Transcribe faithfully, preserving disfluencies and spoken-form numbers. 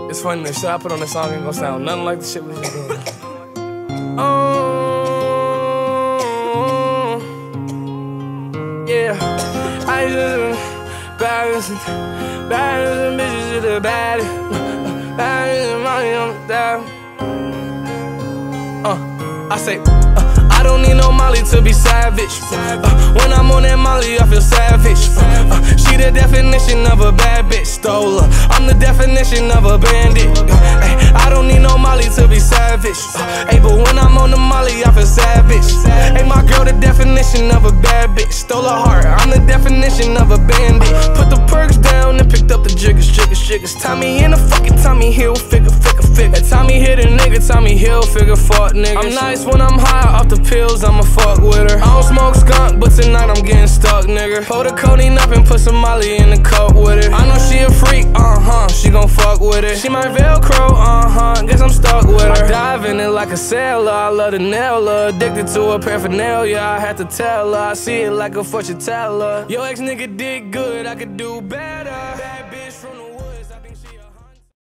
It's funny, the shit I put on the song ain't gonna sound nothing like the shit we was doing. Oh, yeah. I just baddest, baddest bitches to the baddest, baddest money on the dial. Uh, I say, uh, I don't need no Molly to be savage. Uh, when I'm on that Molly, I feel savage. Uh, uh, she the definition of a bad bitch. Stole her. I'm the definition of a bandit. Uh, ay, I don't need no Molly to be savage. Uh, ay, but when I'm on the Molly, I feel savage. Hey, my girl, the definition of a bad bitch. Stole her heart. I'm the definition of a bandit. Put the perks down and picked up the jiggers, jiggers, jiggers. Tommy in the fucking Tommy Hilfiger, figure, figure. Tommy hit a nigga, Tommy Hilfiger, fuck niggas. I'm nice when I'm high off the pills, I'ma fuck with her. I don't smoke skunk, but tonight I'm getting stuck, nigga. Pour the codeine up and put some Molly in the cup with it. I know she a freak, uh-huh, she gon' fuck with it. She my Velcro, uh-huh, guess I'm stuck with her. I dive in it like a sailor, I love to nail her. Addicted to her paraphernalia, I had to tell her. I see it like a fortune teller. Yo ex nigga did good, I could do better. Bad bitch from the